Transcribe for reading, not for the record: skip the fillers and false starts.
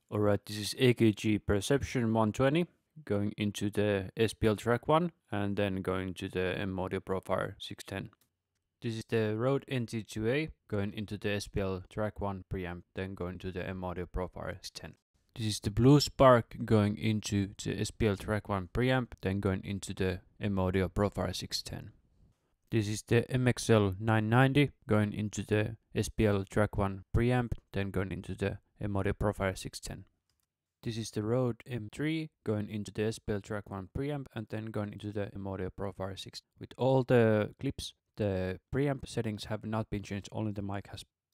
Alright, this is AKG Perception 120 going into the SPL track 1 and then going to the M Audio Profiler 610. This is the Rode NT2A going into the SPL track 1 preamp, then going to the M Audio Profiler 610. This is the Blue Spark going into the SPL track 1 preamp, then going into the M Audio Profiler 610. This is the MXL 990 going into the SPL track 1 preamp, then going into the M Audio Profiler 610. This is the Rode M3 going into the SPL track 1 preamp and then going into the M Audio Profiler 6. With all the clips, the preamp settings have not been changed, only the mic has